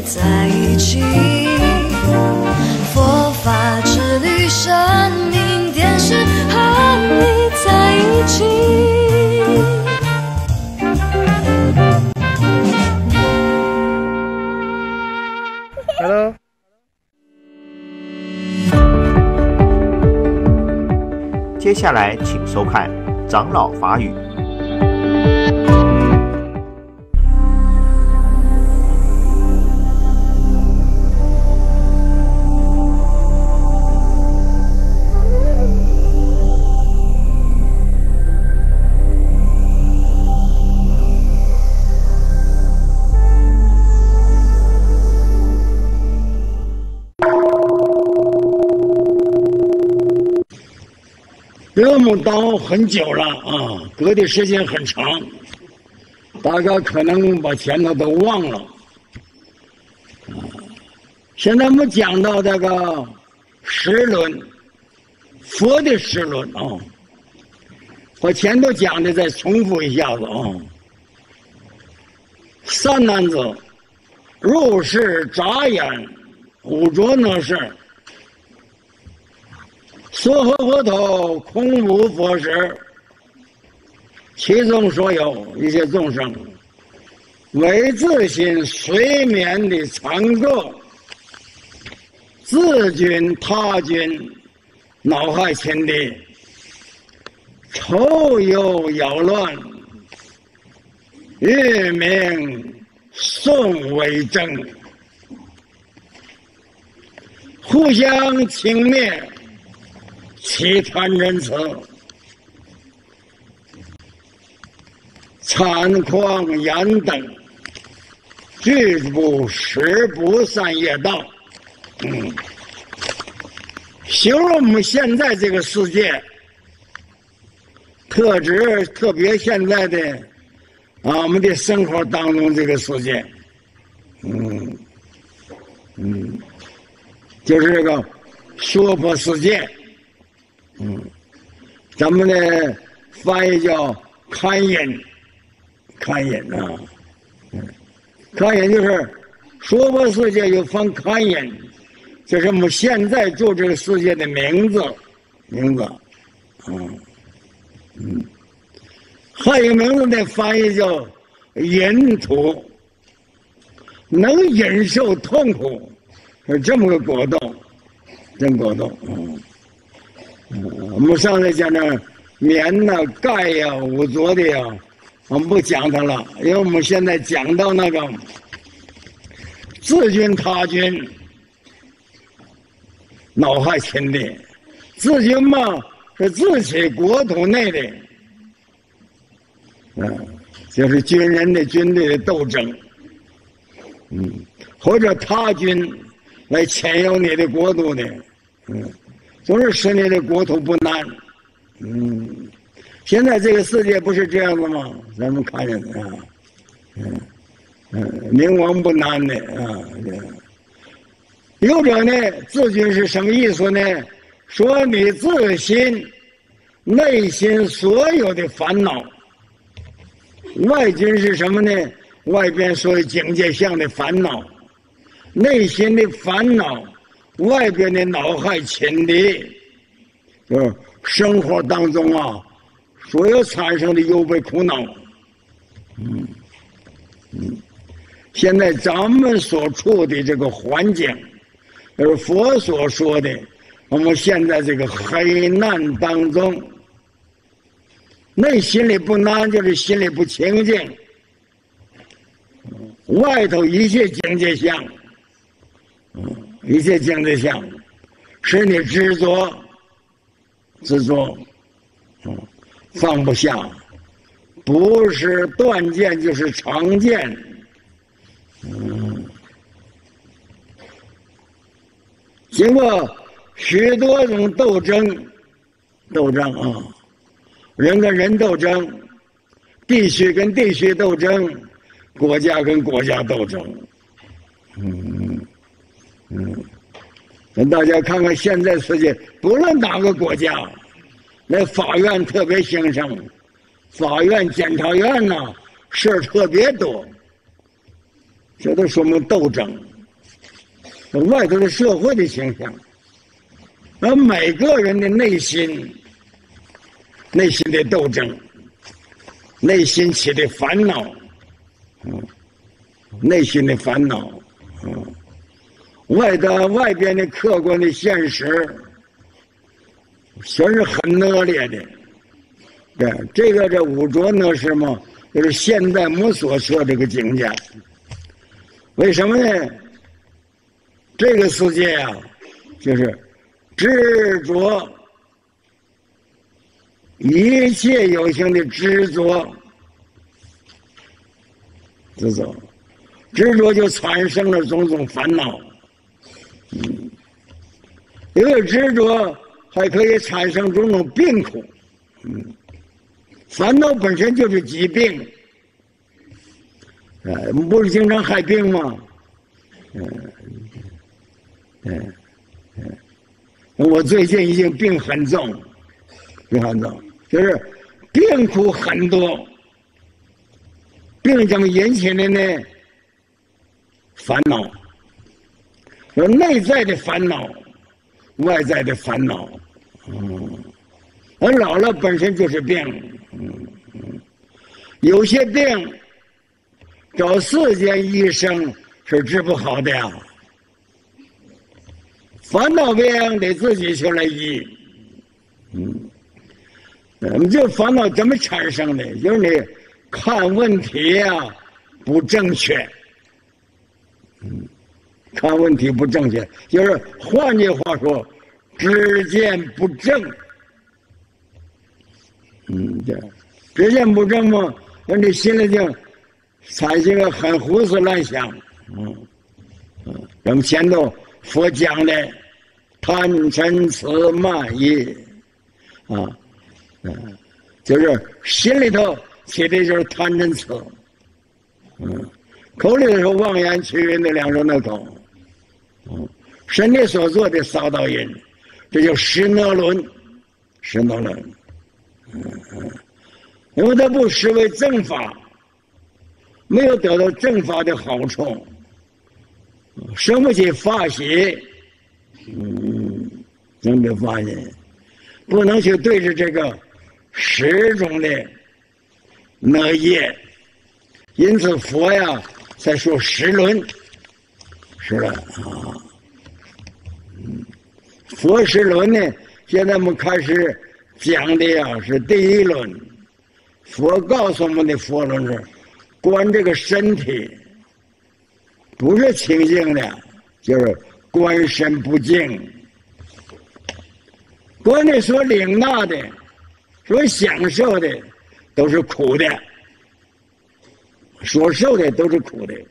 在一起。佛法之旅，生命电视和你在一起。 Hello。 接下来，请收看长老法语。 这么到很久了啊，隔的时间很长，大家可能把前头都忘了。现在我们讲到这个十轮，佛的十轮啊，把前头讲的再重复一下子啊。三男子入室眨眼，无着那事。所合佛头，空无佛时，其中所有一些众生，为自心随眠的常作，自君他君，恼害亲敌，仇忧扰乱，欲名宋为正，互相轻蔑。其贪仁慈，残狂言等，拒不十不善业道。形容我们现在这个世界，特别现在的我们的生活当中这个世界，就是这个娑婆世界。咱们的翻译叫堪隐，堪隐啊，堪隐就是娑婆世界又分堪隐，这是我们现在住这个世界的名字，还有名字的翻译叫隐土，能忍受痛苦，是这么个果冻，真果冻。我们上次讲的棉呐、盖呀、五浊的呀，我们不讲它了，因为我们现在讲到那个自君他君，恼害亲敌。自君嘛是自己国土内的，就是军人的军队的斗争，或者他军来潜入你的国土的，总是使你的国土不难。现在这个世界不是这样子吗？咱们看见啊，宁王不难的啊。有者呢，自君是什么意思呢？说你自心内心所有的烦恼。外君是什么呢？外边所有境界相的烦恼，内心的烦恼。外边的恼害亲敌，就是生活当中所有产生的忧悲苦恼。现在咱们所处的这个环境，就是佛所说的，我们现在这个黑暗当中，内心里不安，就是心里不清净，外头一切境界相。一切境界相，使你执着，放不下，不是断见就是常见。经过许多种斗争人跟人斗争，地区跟地区斗争，国家跟国家斗争。大家看看现在世界，不论哪个国家，那法院特别兴盛，法院、检察院事儿特别多，这都说明斗争。 外头的社会的形象，而每个人的内心的斗争，内心起的烦恼，内心的烦恼，外边的客观的现实，全是很恶劣的。对，这五浊呢是嘛，就是现代我所说这个境界。为什么呢？这个世界啊，就是执着，一切有形的执着，执着就产生了种种烦恼。因为执着还可以产生种种病苦。烦恼本身就是疾病。不是经常害病吗？我最近已经病很重，就是病苦很多。病怎么引起的呢？烦恼，有内在的烦恼，外在的烦恼。而老了本身就是病。有些病找世间医生是治不好的呀。烦恼病得自己去来医。这烦恼怎么产生的？就是你看问题啊不正确。看问题不正确，就是换句话说，知见不正。知见不正嘛，那你心里就产生了很胡思乱想。咱们前头佛讲的贪嗔痴慢疑就是心里头起的就是贪嗔痴。口里头妄言曲云的两种的口。身体所做的扫道因，这叫十恶轮。因为他不视为正法，没有得到正法的好处，生不起法喜。生不起法喜，不能去对着这个十种的恶业。因此佛呀才说十轮。佛十轮呢，现在我们开始讲的呀是第一轮。佛告诉我们的佛轮是观这个身体，不是清净的，就是观身不净。观你所领纳的，所享受的都是苦的，所受的都是苦的。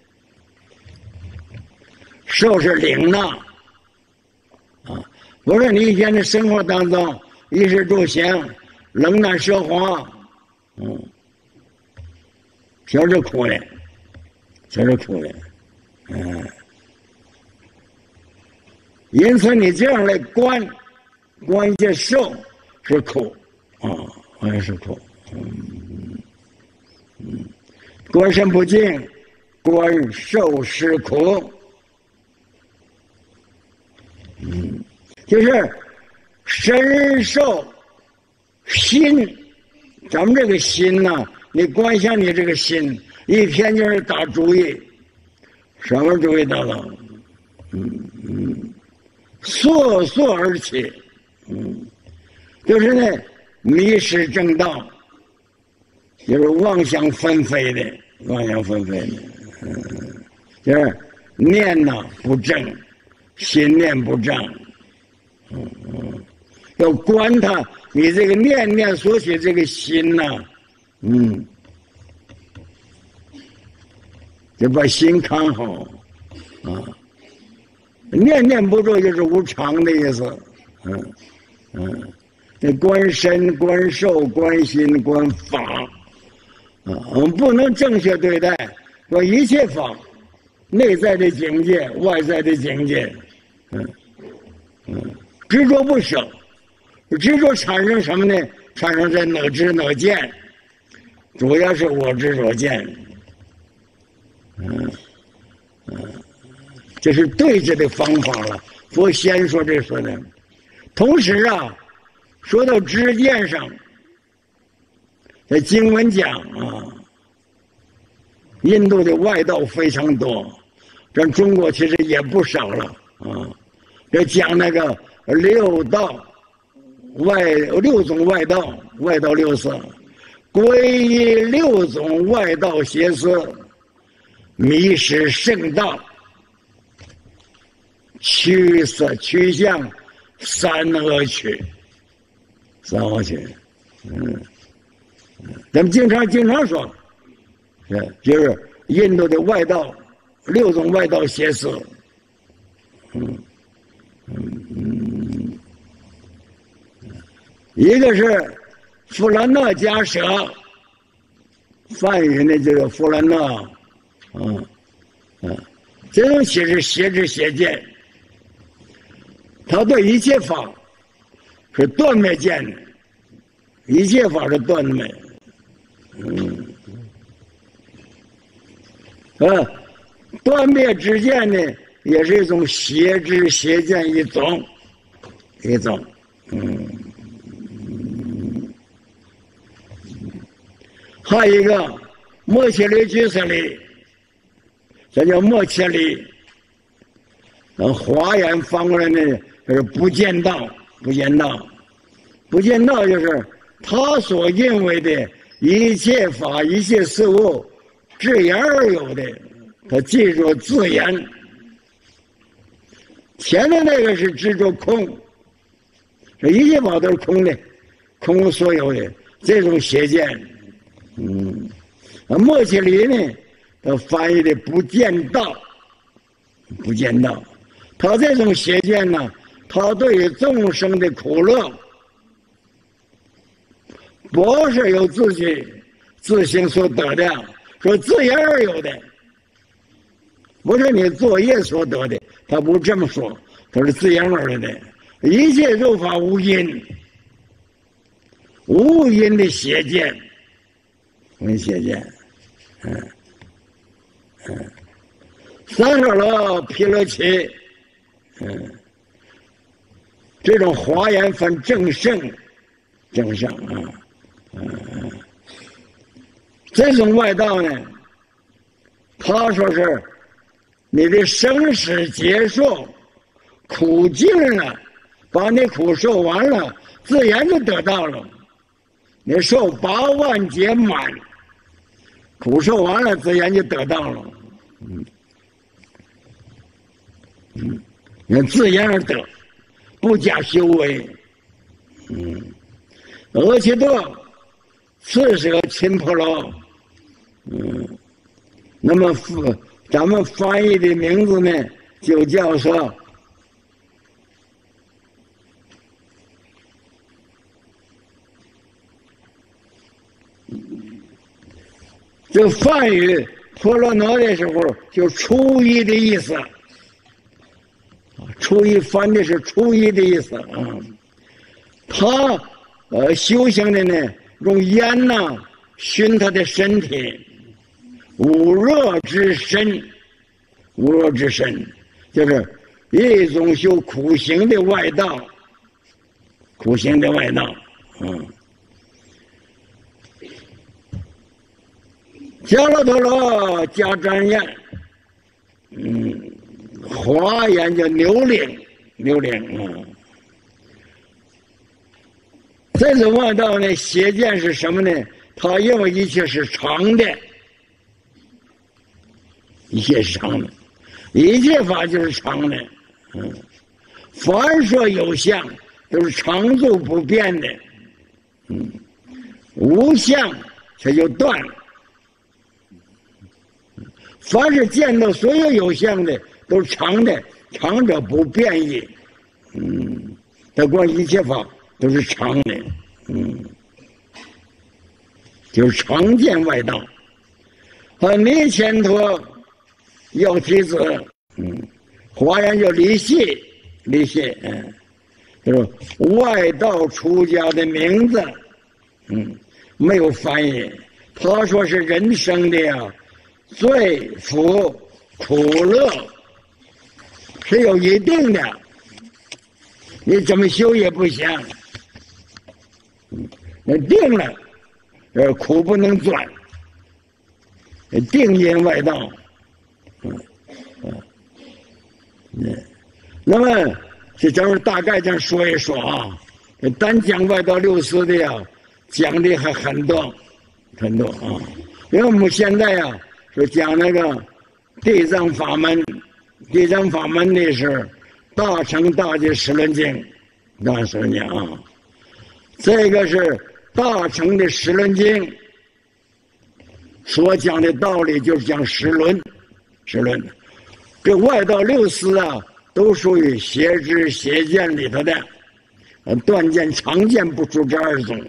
受是领纳不是你一天的生活当中衣食住行冷暖奢华，全是苦的，因此你这样来观这受是苦是苦。观身不净，观受是苦。就是身受心，咱们这个心呢，你观想你这个心，一天就是打主意。什么主意打了？烁烁而起。就是呢迷失正道，就是妄想纷飞的，就是念呐不正，心念不正。要观它，你这个念所起这个心呐，就把心看好念不住就是无常的意思。那观身、观受、观心、观法我们不能正确对待观一切法，内在的境界、外在的境界。执着不舍，执着产生什么呢？产生在我知我见，主要是我知我见。 这是对治的方法了。佛先说这说的。同时啊，说到知见上，在经文讲啊，印度的外道非常多，咱中国其实也不少了啊。这讲那个六种外道，外道六色，皈依六种外道邪思，迷失圣道，趋向三恶趣。咱们经常说，就是印度的外道，六种外道邪思。一个是富兰纳加舍，梵语呢这个富兰纳，这种其实邪知邪见，他对一切法是断灭见的，一切法是断灭。断灭之见呢，也是一种邪知邪见一种。还有一个莫切里居舍里，这叫莫切里。华严翻过来呢，就是不见道，就是他所认为的一切法、一切事物，自言而有的，他记住自言。前面那个是执着空，这一切法都是空的，空无所有的这种邪见。莫切里呢，他翻译的不见道，他这种邪见呢，他对于众生的苦乐，不是由自己自行所得的，说自言而有的，不是你作业所得的，他不这么说，他是自言而有的。一切诸法无因，无因的邪见。三十罗毗罗祇，这种华严分正圣啊，这种外道呢，他说是你的生死结束，苦尽了，把你苦受完了，自然就得到了。你受8万劫满，苦受完了，自然就得到了。你自然而得，不加修为。阿耆多次舍亲婆罗，那么咱们翻译的名字呢，就叫做这梵语婆罗罗的时候，就初一的意思。初一翻的是初一的意思啊。他修行的呢，用烟呐熏他的身体，无热之身，就是一种修苦行的外道，迦罗陀罗迦旃延，华严叫牛岭啊。这种外道呢，邪见是什么呢？他认为一切是常的，一切法就是常的。凡说有相，都是常住不变的。无相，它就断了。凡是见到所有有相的，都是常的，常者不变异。他观一切法都是常的，就是常见外道。弥乾陀要提子，华严叫离系，就是外道出家的名字，没有翻译。他说是人生的呀，最苦苦乐， 是有一定的，你怎么修也不行。那定了，苦不能钻，定因外道。那么这咱们大概这样说一说啊，单讲外道六师的呀，讲的还很多很多啊。因为我们现在呀，说讲那个地藏法门，地藏法门的是大乘大集十轮经，大十轮经啊，这个是大乘的十轮经所讲的道理，就是讲十轮，十轮。这外道六师啊，都属于邪知邪见里头的，断见常见不出这二种。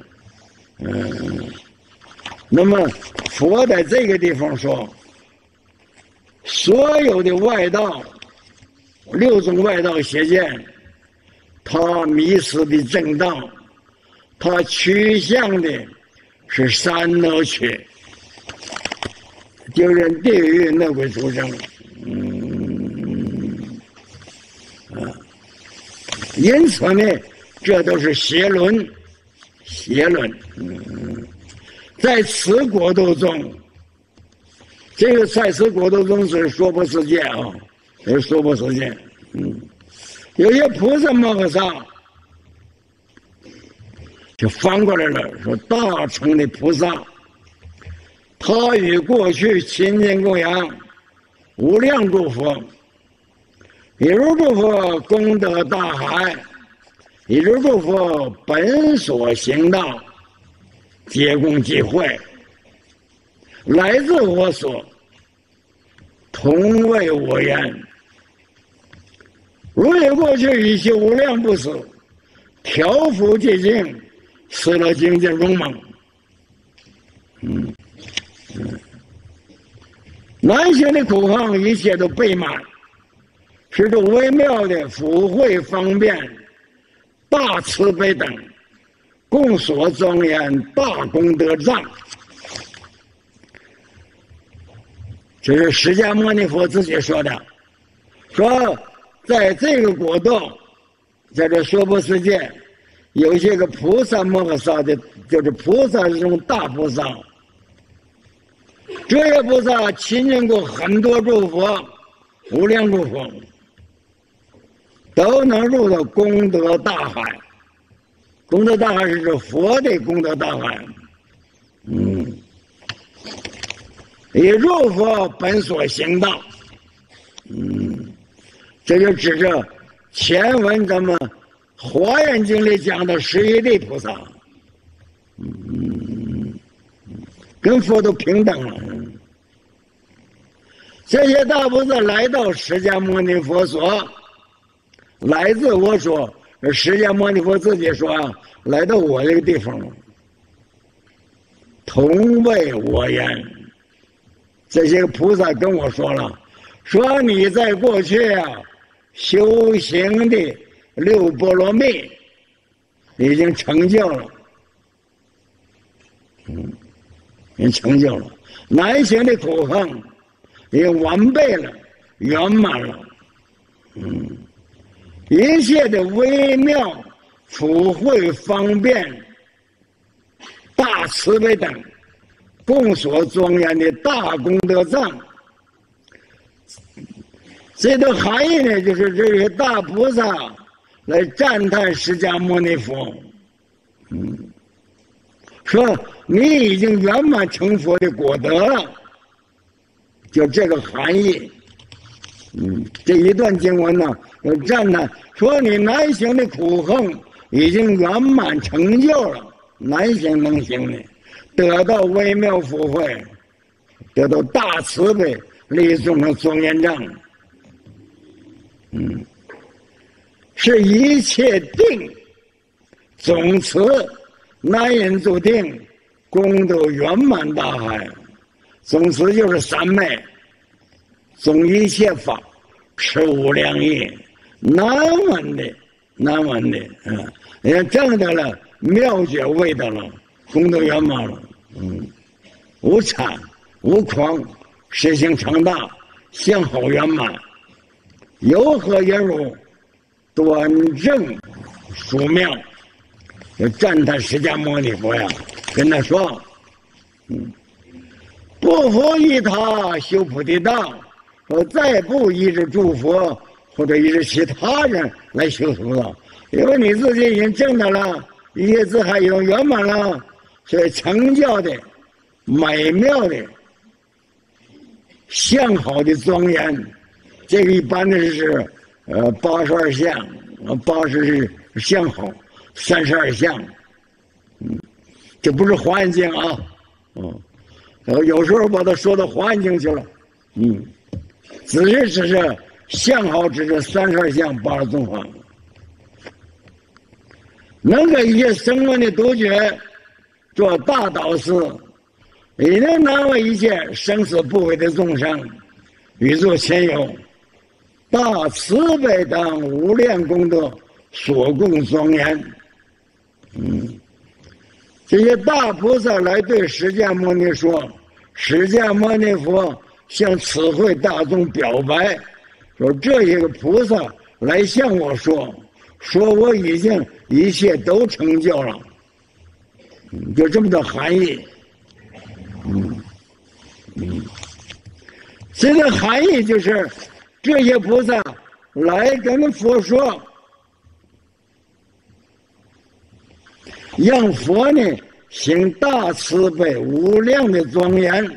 那么佛在这个地方说，所有的外道，六种外道邪见，他迷失的正道，他趋向的是三恶趣，就是地狱恶鬼畜生。因此呢，这都是邪论，邪论。在此国度中，这个在此国度中是娑婆世界啊，是娑婆世界。有些菩萨摩诃萨就翻过来了，说大乘的菩萨，他与过去亲近供养无量诸佛，一如诸佛功德大海，一如诸佛本所行道，皆共济会，来自我所，同为我言。如也过去一切无量不死，调伏寂静，死了境界荣猛。难行的苦行，一切都备满，是这微妙的福慧方便、大慈悲等，共所庄严大功德藏。这是释迦牟尼佛自己说的，说在这个国度，在这娑婆世界，有些个菩萨摩诃萨的，就是菩萨这种大菩萨。这些菩萨亲近过很多诸佛，无量诸佛，都能入到功德大海。功德大海是指佛的功德大海。以入佛本所行道。这就指着前文咱们《华严经》里讲的11地菩萨。跟佛都平等了。这些大菩萨来到释迦牟尼佛所，来自我所，释迦牟尼佛自己说啊，来到我这个地方了，同为我言。这些菩萨跟我说了，说你在过去啊修行的六波罗蜜已经成就了。已经成就了，难行的苦行已经完备了，圆满了。一切的微妙、福慧、方便、大慈悲等，共所庄严的大功德藏。这个含义呢，就是这些大菩萨来赞叹释迦牟尼佛。说你已经圆满成佛的果德了，就这个含义。这一段经文呢，赞叹说你难行的苦行已经圆满成就了，难行能行的，得到微妙福慧，得到大慈悲，立众生庄严障。是一切定总持难引注定，功德圆满大海。总持就是三昧，总一切法，持无量义，难闻的，难闻的。也证得了妙觉位的了，功德圆满了。无产无狂，实行常大，相好圆满， 有何也如端正殊妙。就赞叹释迦牟尼佛呀，跟他说，不服依他修菩提道，说再不依着诸佛或者依着其他人来修菩道，因为你自己已经证到了一切自海已经圆满了，所以成就的美妙的相好的庄严，这个一般的是82相，80是相好，32相，这不是华严经啊，有时候把它说到华严经去了，只是相好，只是32相80种法，能给一切声闻的独觉做大导师，也能难为一切生死不悔的众生，宇宙前有大慈悲等无量功德所供庄严。这些大菩萨来对释迦牟尼说，释迦牟尼佛向此会大众表白，说这些个菩萨来向我说我已经一切都成就了，就这么的含义。这个含义就是这些菩萨来跟佛说，让佛呢行大慈悲无量的庄严，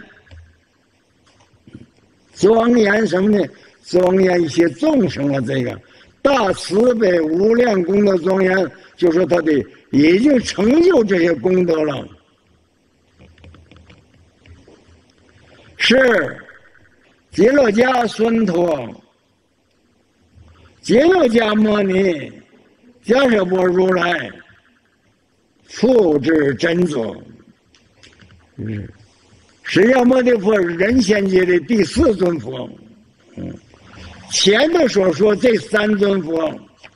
庄严什么呢？庄严一些众生啊，这个大慈悲无量功德庄严，就是他的已经成就这些功德了。是极乐迦孙陀、极乐迦摩尼、迦舍波如来复制真祖。释迦牟尼佛是人仙界的第4尊佛。前头所说这3尊佛，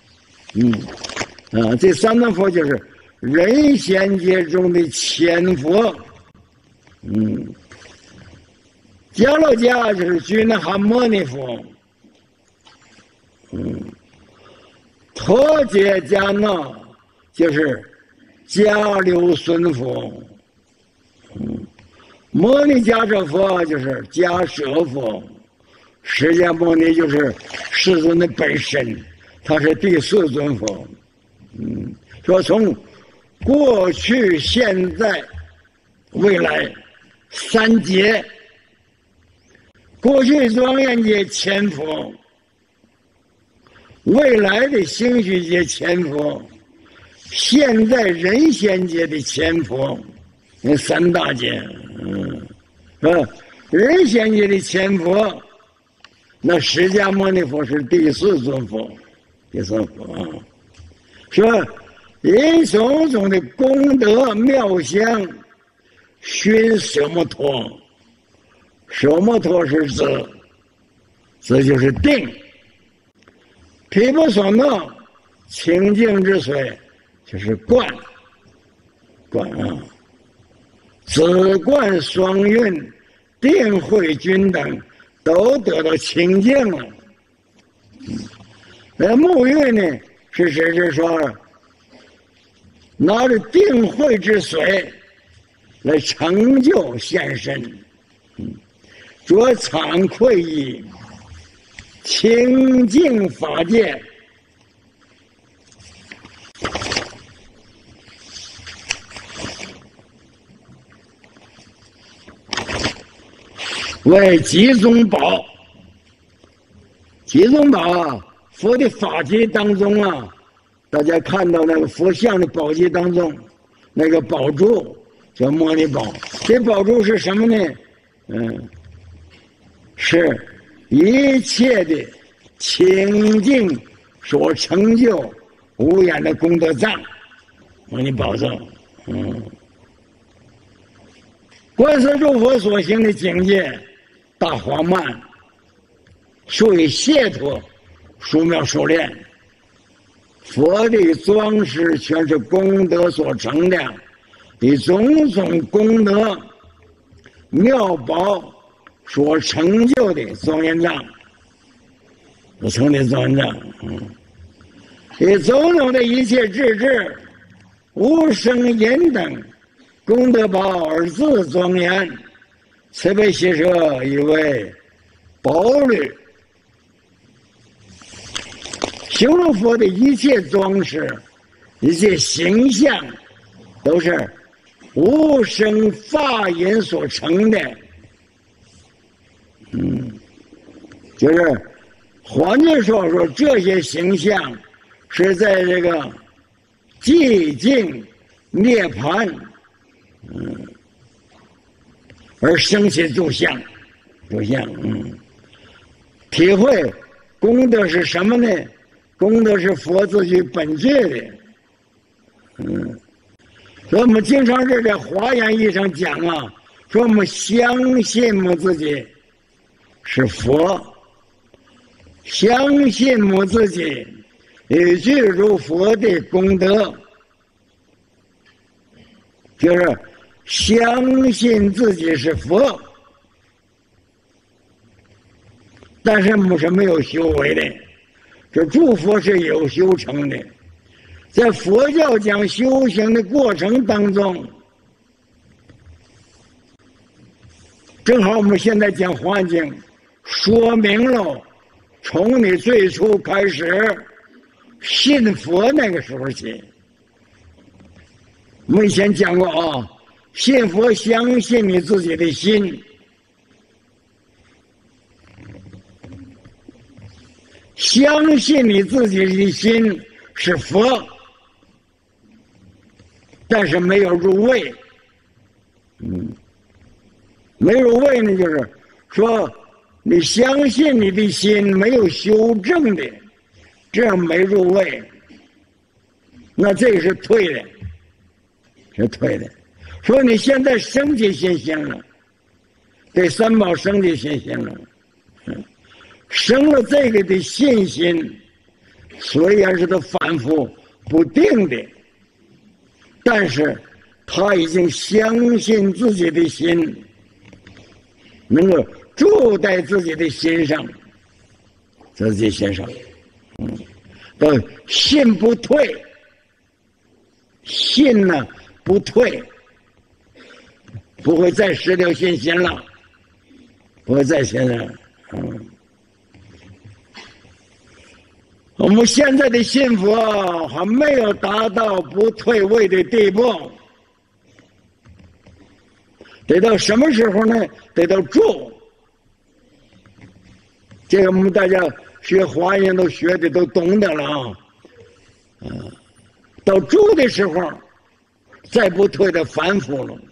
这3尊佛就是人仙界中的前佛。迦楼迦就是居那哈摩尼佛，陀揭迦那就是迦留孙佛，摩尼迦舍佛就是迦舍佛，释迦牟尼就是世尊的本身，他是第4尊佛。说从过去、现在、未来3劫。过去庄严界前佛，未来的星虚界前佛，现在人仙界的前佛，那3大界，是吧？人仙界的前佛，那释迦牟尼佛是第4尊佛，第4佛啊，说因种种的功德妙相，熏舍摩陀。舍摩陀是这就是定。毗婆舍那清净之水就是观啊，止观双运定慧均等都得到清净了。沐浴呢是指是说拿着定慧之水来成就现身，着惭愧衣，清净法界，为集中宝。集中宝啊，佛的法界当中啊，大家看到那个佛像的宝界当中，那个宝珠叫摩尼宝。这宝珠是什么呢？是一切的清净所成就无眼的功德藏，摩尼宝藏。观世诸佛所行的境界，大华曼，属于解脱，殊妙殊练。佛的装饰全是功德所成的，以种种功德妙宝所成就的庄严藏。 不成的转正，以种种的一切智智，无生引等，功德宝而自庄严，慈悲喜舍以为宝律。形容佛的一切装饰，一切形象，都是无生法引所成的。就是换句说，这些形象是在这个寂静涅槃，而生起诸相，体会功德是什么呢？功德是佛自己本具的，所以我们经常是在华严义上讲啊，说我们相信我们自己是佛，相信我们自己也具如佛的功德，就是相信自己是佛，但是我们是没有修为的。这诸佛是有修成的，在佛教讲修行的过程当中，正好我们现在讲环境，说明了从你最初开始信佛那个时候起。我们以前讲过啊，信佛相信你自己的心，相信你自己的心是佛，但是没有入位。没入位呢，就是说你相信你的心没有修正的，这样没入位，那这个是退的，是退的。说你现在升起信心了，对三宝升起信心了，生了这个的信心，虽然是他反复不定的，但是他已经相信自己的心能够住在自己的心上，自己心上，信不退，信呢不退，不会再失掉信心了，不会再信了。我们现在的信佛还没有达到不退位的地步，得到什么时候呢？得到住。这个我们大家学华严都学的都懂得了啊。到住的时候，再不退的反复了。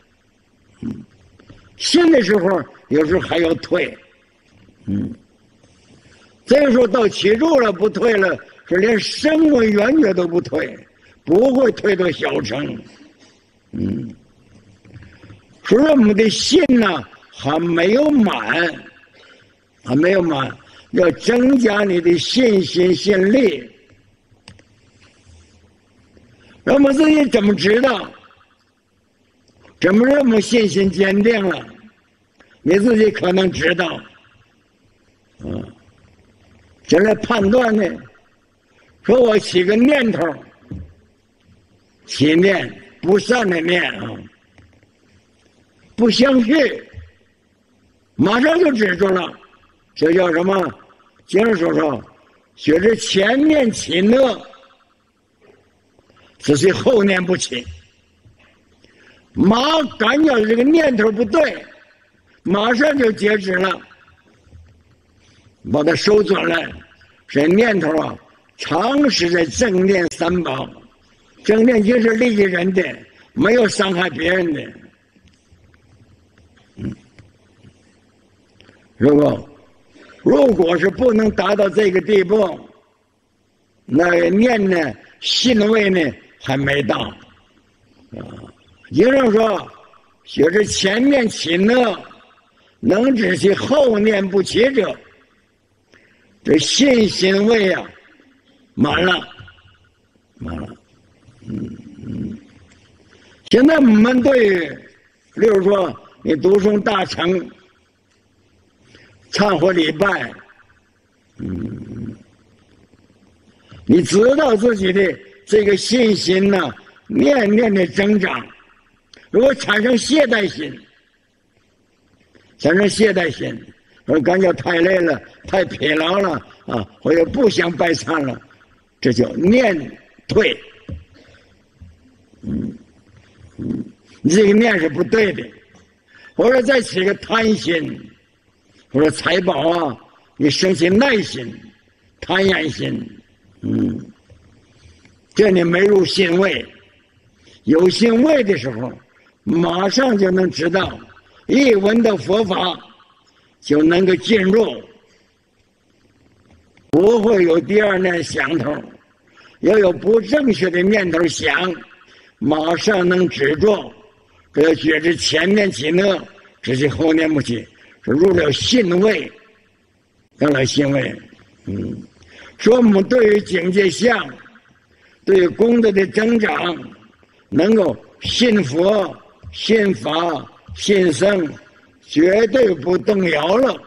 信的时候有时候还要退。这个时候到起住了，不退了，是连声闻缘觉都不退，不会退到小乘。所以我们的心呢还没有满，还没有满，要增加你的信心信力。那我们自己怎么知道？怎么这么信心坚定了？你自己可能知道。怎么判断呢？说我起个念头，起念不善的念啊，不相续，马上就止住了，这叫什么？经上说，学是前念起乐，只是后念不起。感觉这个念头不对，马上就截止了。把它收准了，这念头啊，常时在正念三宝，正念就是利益人的，没有伤害别人的。如果是不能达到这个地步，那念呢，信位呢还没到。经上说，学是前念起乐，能止其后念不起者。这信心位啊，满了。现在我们对，例如说你读诵大乘、忏悔礼拜， 你知道自己的这个信心呢，年年的增长。如果产生懈怠心，说感觉太累了、太疲劳了啊，或者不想拜忏了，这叫念退。你这个念是不对的。或者再起个贪心，或者财宝啊，你生起耐心、贪婪心，这你没入心位。有心位的时候，马上就能知道，一闻到佛法就能够进入，不会有第二念想头。要有不正确的念头想，马上能止住。这要觉知前面起呢，只是后面不起，是入了心位，入了心位。说我们对于境界相，对于功德的增长，能够信佛、信法、信僧，绝对不动摇了。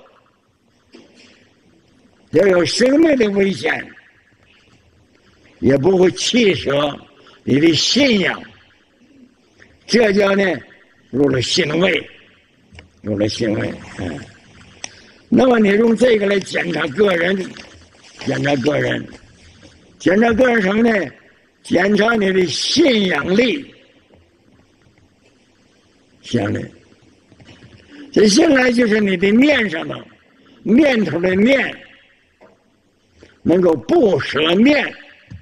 要有生命的危险，也不会弃舍你的信仰。这叫呢入了心位，入了心位。那么你用这个来检查个人，检查个人什么呢？检查你的信仰力。信力，这信来就是你的念上的念头的念，能够不舍念，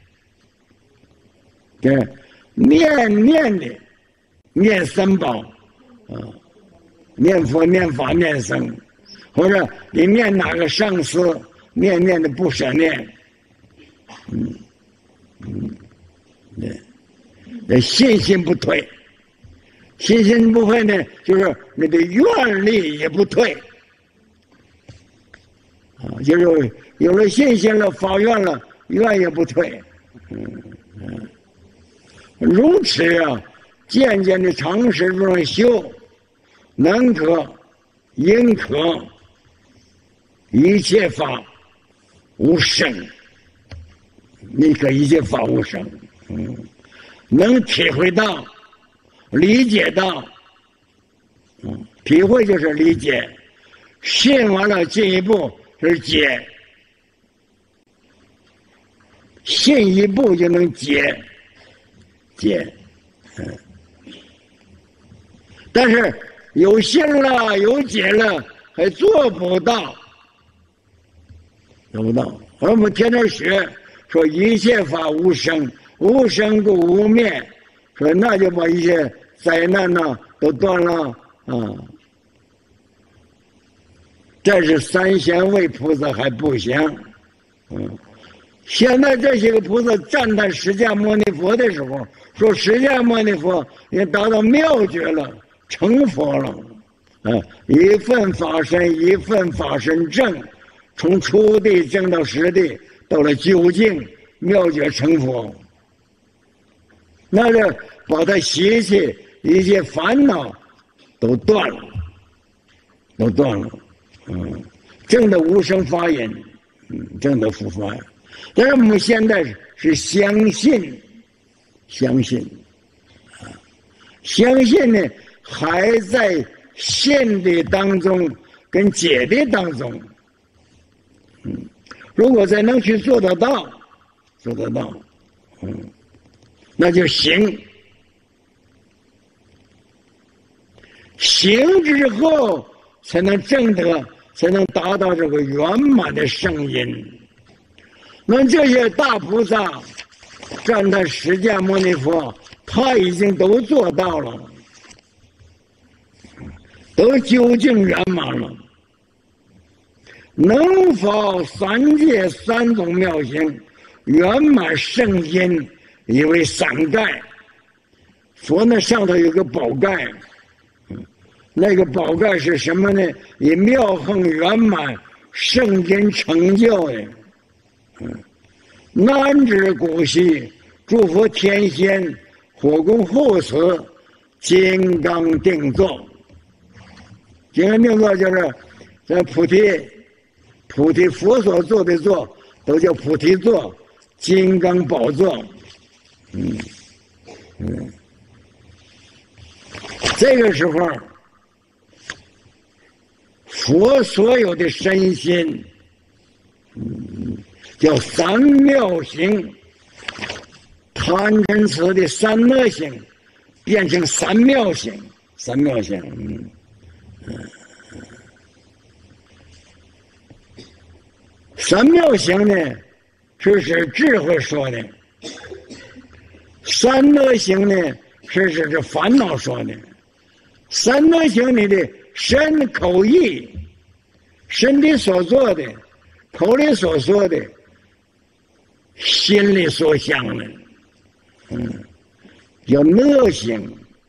对，念的。念三宝，念佛、念法、念僧，或者你念哪个上司，念的不舍念，对，信心不退，信心不退呢，就是你的愿力也不退，就是有了信心了，发愿了，愿也不退，如此啊。渐渐的长时中修，能可应可一切法无生，你可一切法无生，能体会到、理解到，体会就是理解，信完了进一步是解，信一步就能解，但是有信了，有解了，还做不到，做不到。而我们天天学说一切法无生，无生故无灭，说那就把一些灾难呐都断了啊。这是三贤位菩萨还不行，现在这些个菩萨赞叹释迦牟尼佛的时候，说释迦牟尼佛也达到妙觉了。成佛了，一份法身一份法身证，从初地证到实地，到了究竟妙觉成佛，那就把他习气一切烦恼都断了，证的无生法忍，证的佛法。但是我们现在是相信呢。还在信的当中跟解的当中，如果再能去做得到，那就行。行之后才能证得，才能达到这个圆满的圣因。那这些大菩萨赞叹释迦牟尼佛，他已经都做到了。都究竟圆满了，能否三界三种妙行，圆满圣因，以为三盖。佛那上头有个宝盖，那个宝盖是什么呢？以妙行圆满圣因成就的。南指古稀，诸佛天仙，火供护持，金刚定座。金刚定座就是在菩提佛所做的座，都叫菩提座。 金刚宝座，这个时候，佛所有的身心，叫三妙行，贪嗔痴的三恶行，变成三妙行，三妙行，三妙行呢，是指智慧说的；三恶行呢，是指这烦恼说的。三恶行你的身口意，身体所做的，口里所说的，心里所想的，叫恶行。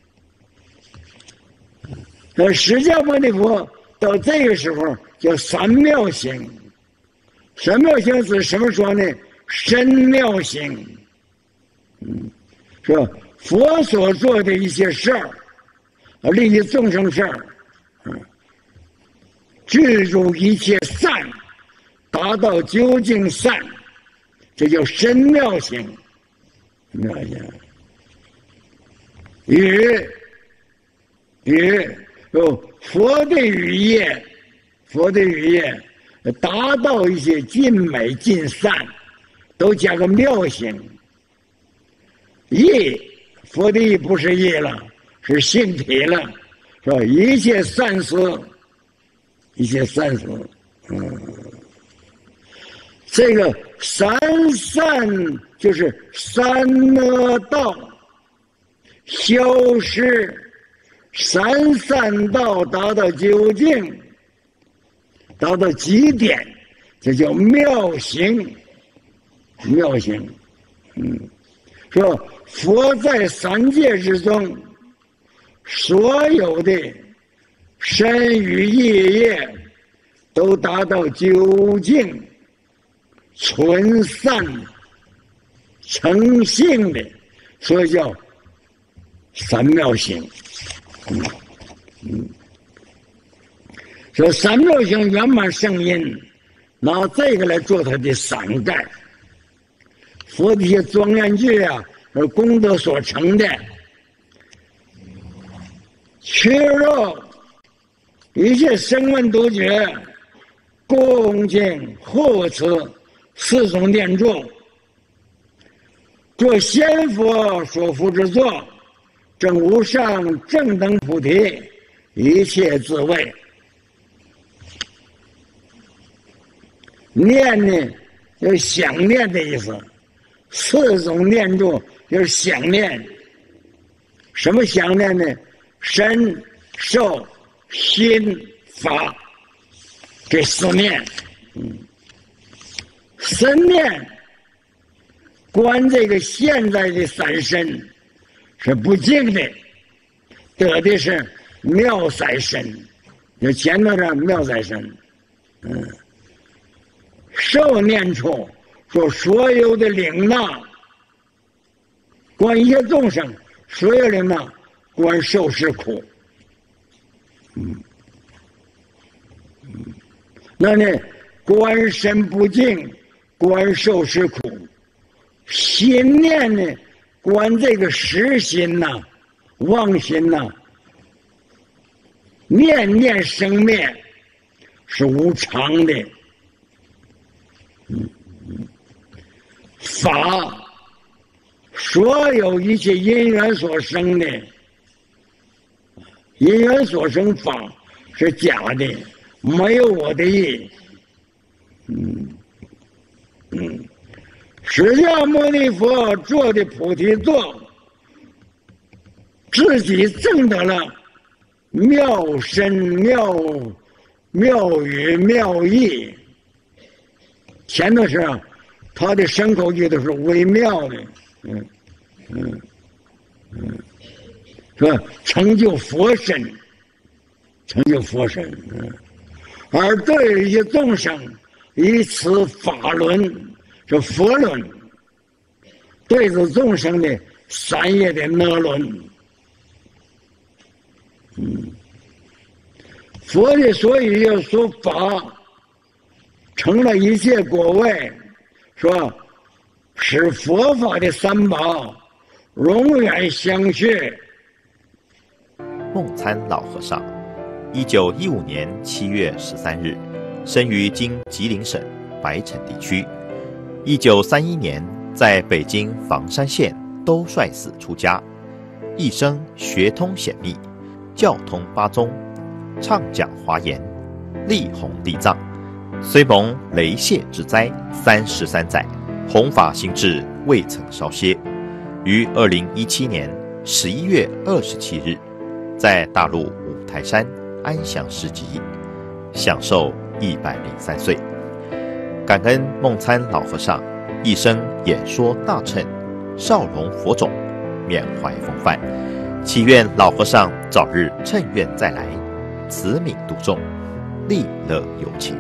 释迦牟尼佛到这个时候叫三妙行。三妙行是什么说呢？身妙行，是吧？佛所做的一些事儿，利益众生事儿，具足一切善，达到究竟善，这叫身妙行。妙行，佛的语业，佛的语业。达到一些尽美尽善，都加个妙行。义，佛的义不是义了，是性体了，是吧？一切善事，一切善事，这个三善就是三恶道消失，三善道达到究竟。达到极点，这叫妙行，妙行，说佛在三界之中，所有的身语意业都达到究竟、纯善、成性的，所以叫三妙行。说三妙行圆满圣因，拿这个来做它的伞盖。佛的一些庄严句啊，是功德所成的。缺肉一切声闻独觉，恭敬护持四种念咒，做先佛所护之作，证无上正等菩提，一切自卫。念呢，就是想念的意思。四种念咒就是想念。什么想念呢？身、受、心、法，这四念。身念观这个现在的三身是不净的，得的是妙在身，就前头的妙在身。受念处说所有的领纳，观一切众生，所有领纳观受是苦。那呢，观身不净，观受是苦。心念呢，观这个实心呐、妄心呐、念念生灭是无常的。法，所有一切因缘所生的，因缘所生法是假的，没有我的意。释迦牟尼佛做的菩提座，自己证得了妙身妙语妙意。前头是他的身口意都是微妙的，是吧？成就佛身，成就佛身。而对于一些众生，以此法轮，这佛轮，对着众生的三业的那轮。佛的所以要说法，成了一切果位，说是佛法的三宝，永远相续。 梦参老和尚，1915年7月13日，生于今吉林省白城地区。1931年，在北京房山县兜率寺出家，一生学通显密，教通八宗，畅讲华严，力弘地藏。虽蒙雷泄之灾33载，弘法心志未曾稍歇。于2017年11月27日，在大陆五台山安详示寂，享寿103岁。感恩梦参老和尚一生演说大乘，少容佛种，缅怀风范，祈愿老和尚早日乘愿再来，慈悯度众，利乐有情。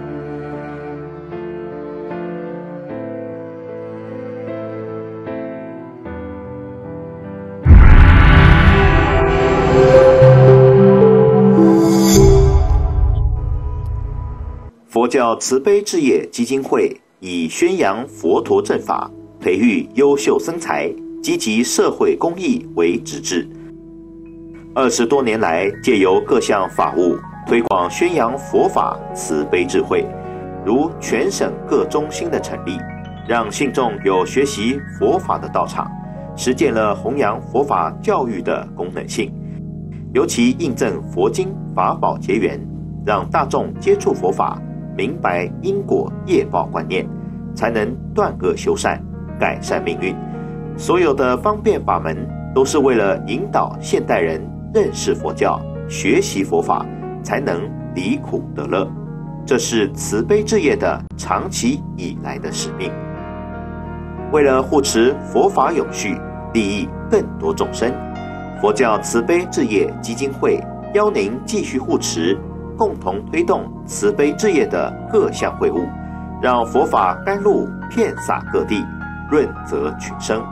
佛教慈悲置业基金会以宣扬佛陀正法、培育优秀僧才、积极社会公益为职志。20多年来，借由各项法务推广宣扬佛法慈悲智慧，如全省各中心的成立，让信众有学习佛法的道场，实践了弘扬佛法教育的功能性。尤其印证佛经法宝结缘，让大众接触佛法，明白因果业报观念，才能断恶修善，改善命运。所有的方便法门都是为了引导现代人认识佛教，学习佛法，才能离苦得乐。这是慈悲置业的长期以来的使命。为了护持佛法永续，利益更多众生，佛教慈悲置业基金会邀您继续护持，共同推动慈悲置业的各项会务，让佛法甘露遍洒各地，润泽群生。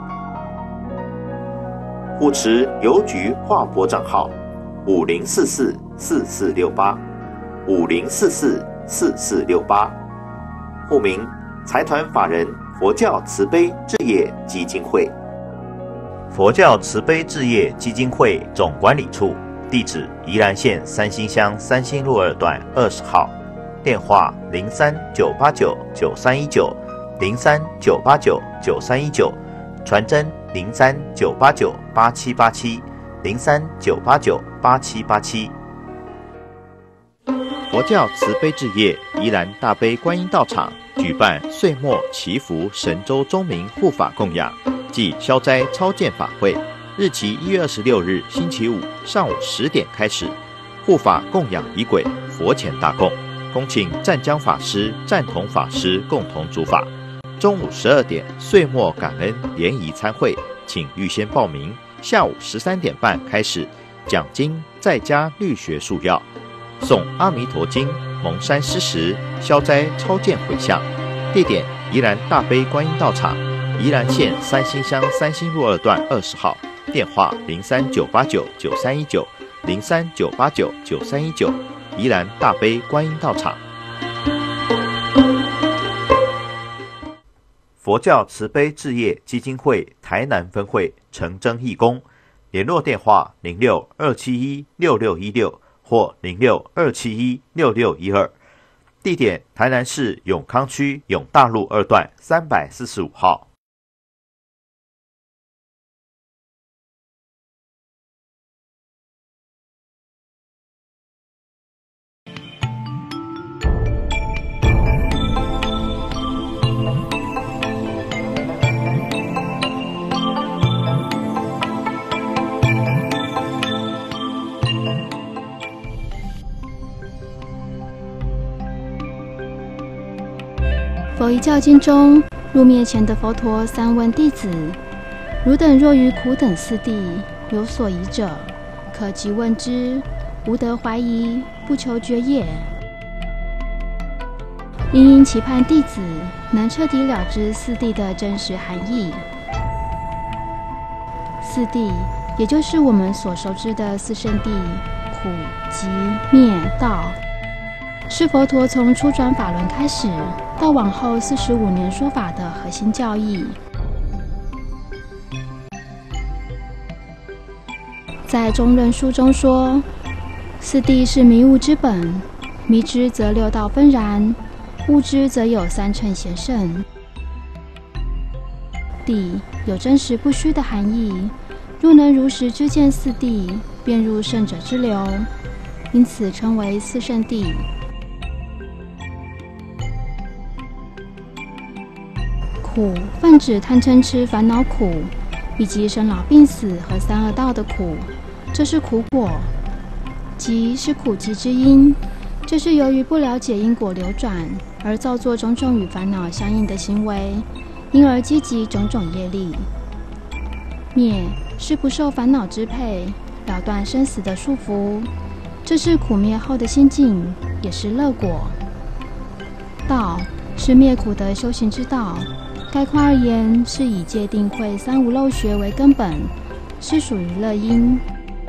护持邮局划拨账号50444468，50444468，户名财团法人佛教慈悲置业基金会。佛教慈悲置业基金会总管理处，地址宜兰县三星乡三星路2段20号，电话03-989-9319，03-989-9319，传真03-989-8787，03-989-8787。佛教慈悲置业宜兰大悲观音道场举办岁末祈福神州宗明护法供养暨消灾超荐法会，日期1月26日星期五上午10点开始，护法供养仪轨佛前大供，恭请湛江法师、湛同法师共同主法。中午12点岁末感恩联谊参会，请预先报名。下午13点半开始，讲经在家律学束要，诵阿弥陀经、蒙山施食、消灾超荐回向。地点宜兰大悲观音道场，宜兰县三星乡三星路2段20号，电话03-989-9319，03-989-9319，宜兰大悲观音道场。佛教慈悲置业基金会台南分会陈真义工，联络电话06-271-6616或06-271-6612，地点台南市永康区永大路2段345号。 佛遗教经中，入灭前的佛陀三问弟子：汝等若于苦等四谛有所疑者，可即问之，无得怀疑，不求觉也。因期盼弟子能彻底了知四谛的真实含义。四谛也就是我们所熟知的四圣谛：苦、集、灭、道。是佛陀从初转法轮开始到往后45年说法的核心教义。 在中论书中说，四谛是迷悟之本，迷之则六道纷然，悟之则有三乘贤圣。谛有真实不虚的含义，若能如实知见四谛，便入圣者之流，因此称为四圣谛。苦泛指贪嗔痴烦恼苦，以及生老病死和三恶道的苦，这是苦果。集是苦集之因，这是由于不了解因果流转而造作种种与烦恼相应的行为，因而积集种种业力。灭是不受烦恼支配，了断生死的束缚，这是苦灭后的心境，也是乐果。道是灭苦的修行之道，概括而言，是以戒定慧三无漏学为根本，是属于乐因。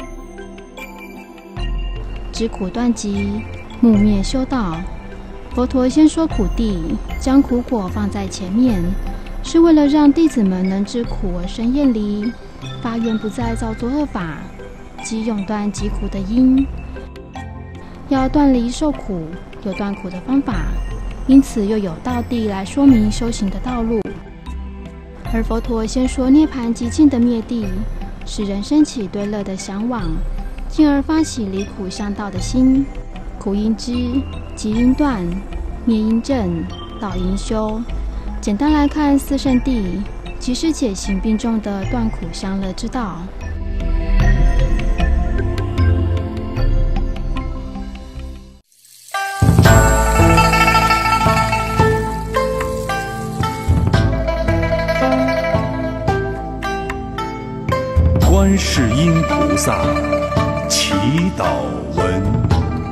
知苦断集，木灭修道。佛陀先说苦谛，将苦果放在前面，是为了让弟子们能知苦而生厌离，发愿不再造作恶法，即永断疾苦的因。要断离受苦，有断苦的方法，因此又有道谛来说明修行的道路。而佛陀先说涅槃极尽的灭谛，使人生起对乐的向往，进而发起离苦向道的心。苦因知，集因断，灭因正，道因修。简单来看，四圣谛即是解行并重的断苦向乐之道。 观世音菩萨祈祷文。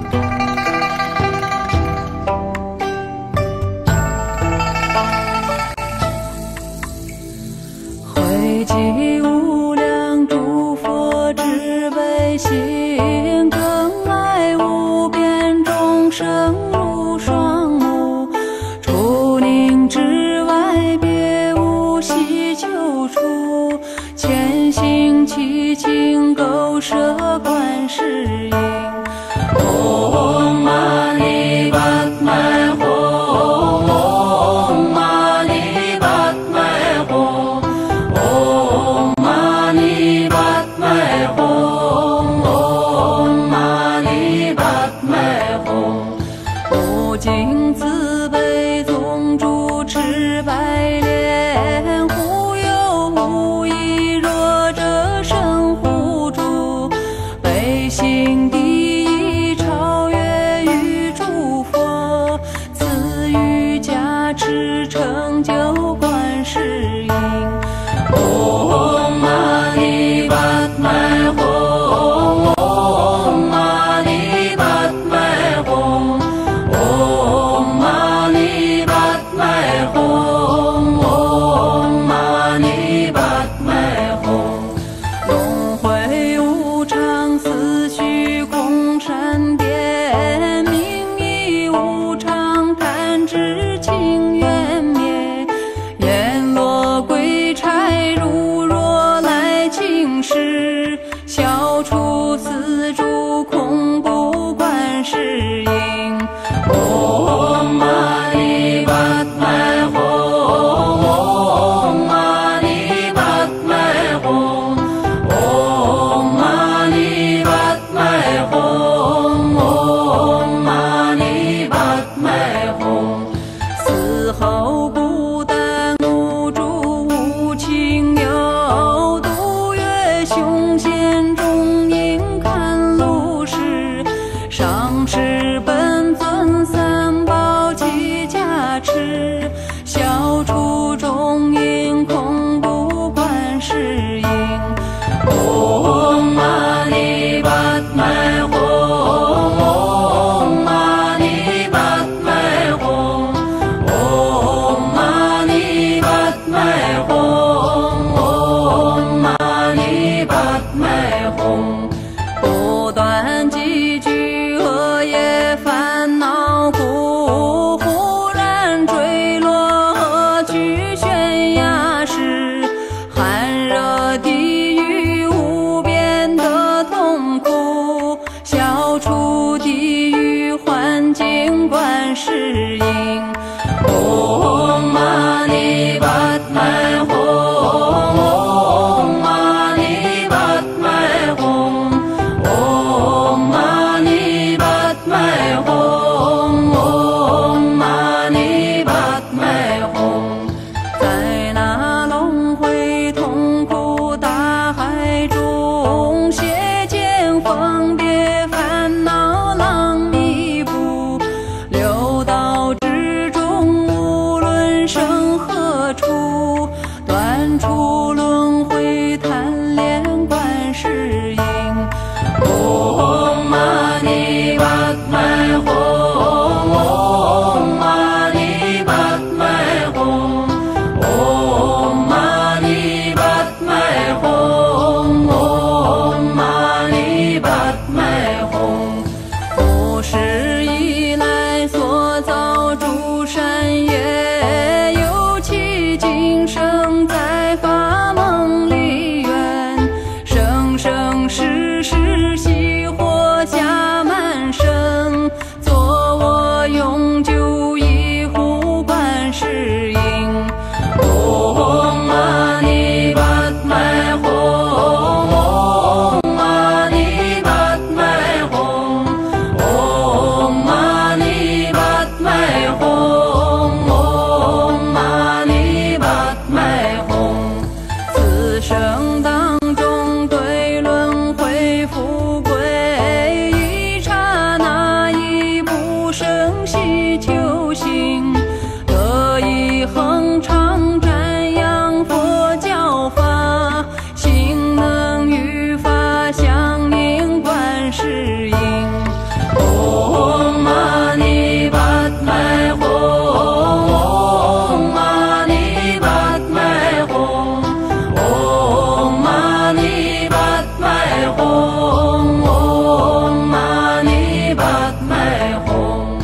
汇集无量诸佛智悲心，更爱无边众生如双目，除宁之外别无希求处，潜心祈请勾摄观世音。Om Mani Padme Hum, Om Mani Padme Hum, Om Mani Padme Hum, Om Mani Padme Hum。无尽慈悲宗主持白莲，忽有无意若者生护主，悲心第一超越于诸佛，赐予加持成就观世音。Om Mani Padme Hum, Om Mani Padme Hum, Om Mani Padme Hum, Om Mani Padme Hum。轮回无常，思绪空闪电，名亦无常，贪执情缘灭，阎罗鬼差如若来侵蚀，消除四诸恐怖观世音。Om Mani Padme Hum, Om Mani Padme Hum, Om Mani Padme Hum, Om Mani Padme Hum。死后不但无诸无情有，度越凶险中应看路时，上师本尊三宝齐加持，消除众因恐怖观世音。Om Mani Padme Hum, Om Mani Padme Hum, Om Mani Padme Hum, Om Mani Padme Hum。不断积聚恶业烦恼苦，忽然坠落恶趣悬崖时，寒热地狱无边的断除轮回贪恋观世音。唵嘛呢叭咪吽，唵嘛呢叭咪吽，唵嘛呢叭咪吽，唵嘛呢叭咪吽。古时以来所造诸善业，有其今生在法梦里缘，生生世世喜活下满生，作我永久一护观世音。唵嘛呢叭咪吽，唵嘛呢叭咪吽，唵嘛呢叭咪吽，唵嘛呢叭咪吽。此生当中对轮回富贵，一刹那一不生喜求行，得以恒常瞻仰佛教法，心能与法相应观世音。唵嘛呢叭咪吽，唵嘛呢叭咪吽，唵嘛呢叭咪吽，唵嘛呢叭咪吽。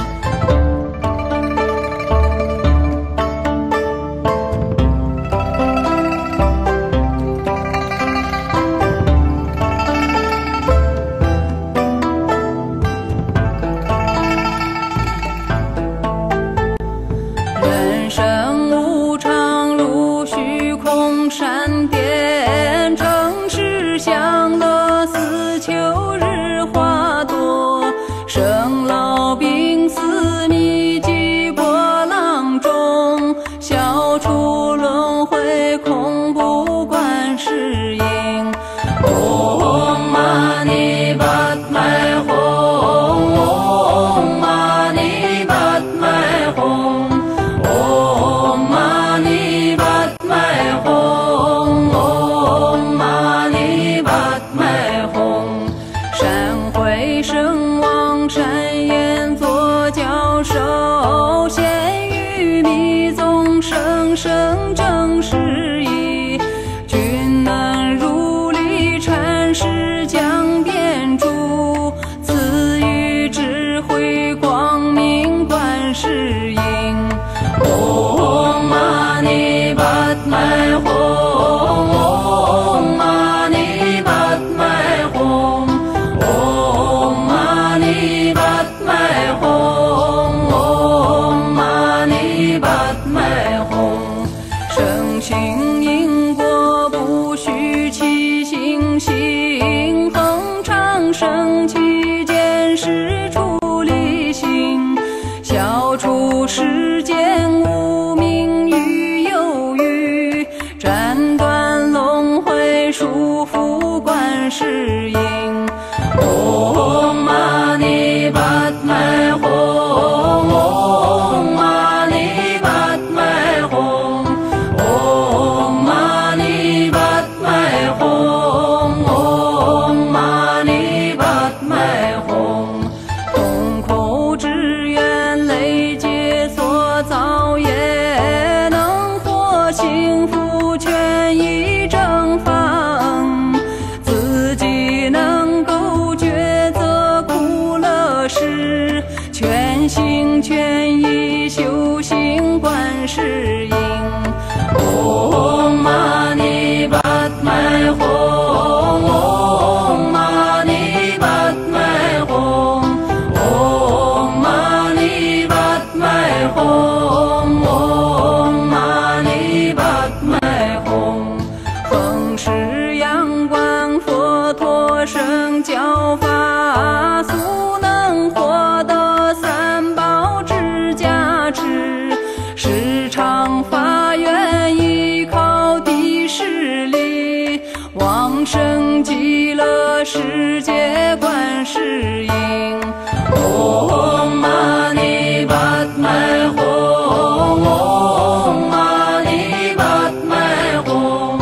人生无常如虚空闪电，正是享乐思求日花多，生老病死逆迹波浪中，消除轮回恐怖观世音。唵嘛呢叭咪吽，唵嘛呢叭咪吽，唵嘛呢叭咪吽，唵嘛呢叭咪吽。善慧圣王善言作教授，显于密宗生生正实义，均能如理阐释讲辩著，赐予智慧光明观世音。唵嘛呢叭咪吽，唵嘛呢叭咪吽，唵嘛呢叭咪吽，唵嘛呢叭咪吽。生情因果不虚其心性，恒常生其见识处理心，消除世间无明与忧郁，斩断轮回束缚观世音。唵嘛呢叭咪吽，唵嘛呢叭咪吽，唵嘛呢叭咪吽，唵嘛呢叭咪吽。空口之愿累劫所造业，能获幸福权益正方，自己能够抉择苦乐事，全心全意修行观世音。唵嘛呢叭咪吽，唵嘛呢叭咪吽，唵嘛呢叭咪吽，唵嘛呢叭咪吽。恒时阳光佛陀圣教法，速能获得三宝之加持，时常发愿依靠地势力，往生极乐世界观世音。唵嘛呢叭咪吽，唵嘛呢叭咪吽。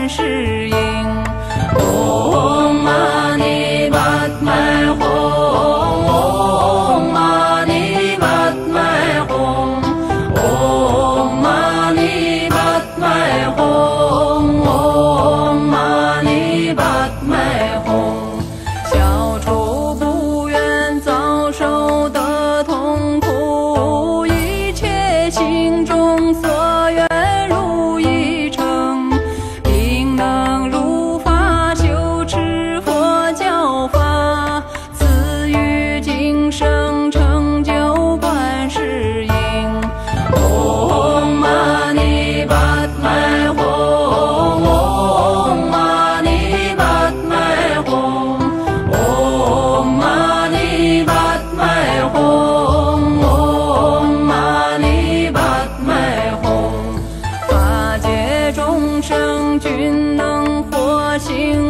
世音。唵嘛呢叭咪吽，唵嘛呢叭咪吽，唵嘛呢叭咪吽，唵嘛呢叭咪吽。消除不愿遭受的痛苦，一切心中所愿如意成，并能如法修持佛教法，赐予今生成就观世音。唵嘛呢叭咪吽，唵嘛呢叭咪吽，唵嘛呢叭咪吽，唵嘛呢叭咪吽。法界众生均能获行